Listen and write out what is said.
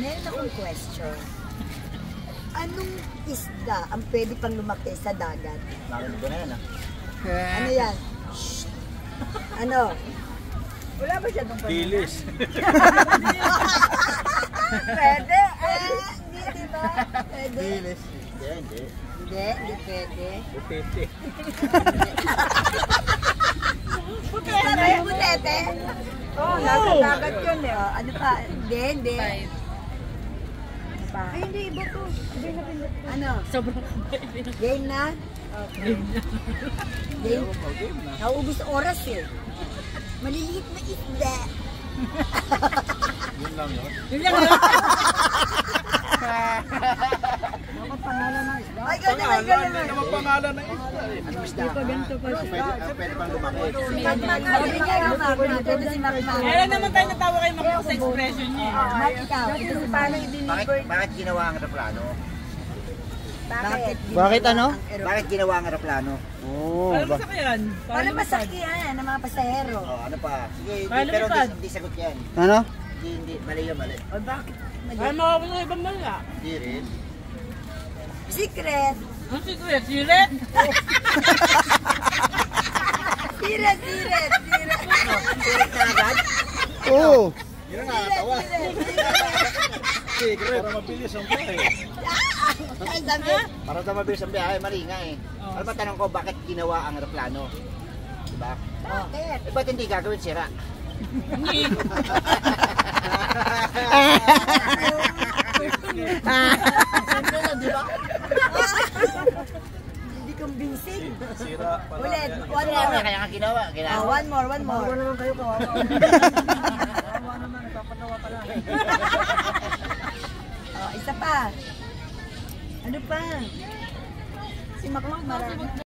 Meron akong question. Anong isda ang pwede pang lumaki sa dagat? Narinig ko na yan Ano yan? Shh. Ano? Wala ba siya itong Dilis. Pwede. Hindi, di ba? Pwede. Dilis. Hindi. Hindi pwede. Butete. Putete? Putete? Oo, nasa dagat yun eh. Ano pa? Hindi. Ano pa? Ay, hindi. Iba to. Ano? Sobrang Game na? Okay. Game? Naubos oras eh. Maliliit na isda. Yun lang yun. Yun lang. Pangalan ng isda? Ay, Pangalan. ganun. Hindi naman pangalan ng isda eh. Ano isda? Ganito pa siya. Pwede pang lumaki. Si Macmac. Sabi niya yung Macmac. Ito si Macmac. Kaya naman tayo natawa kay Mac sa expression niya. Mac, ikaw. Ito si paano i-deliver? Bakit ginawa ang aeroplano? Bakit? Bakit ano? Bakit ginawa ang aeroplano? Oh, Paano masakyan? Paano masakyan ng mga pasahero? Oh, ano pa? Sige, Paano pero lipad? hindi sagot yan. ano? Hindi, mali yun, mali. O bakit? Ay, makakuha ng ibang banla. Hindi rin. Secret! Ang secret, siret? Siret! Sirit na agad? Oo. Yun ang nakatawa. Sige, para mabilis ang biyahe. Ang dami. Para daw mabilis ang biyahe, mali nga eh. Ano ba tanong ko, bakit ginawa ang aeroplano? Diba? Bakit? Eh, ba't hindi gagawin sira? Hindi. Hindi convincing. Sira pala. Ulit, one Kaya more. nga ginawa. One more. Kawawa naman kayo, kawawa. Kawawa naman, nagpapatawa ka lang. Isa pa. Ano pa? Si Macmac marami.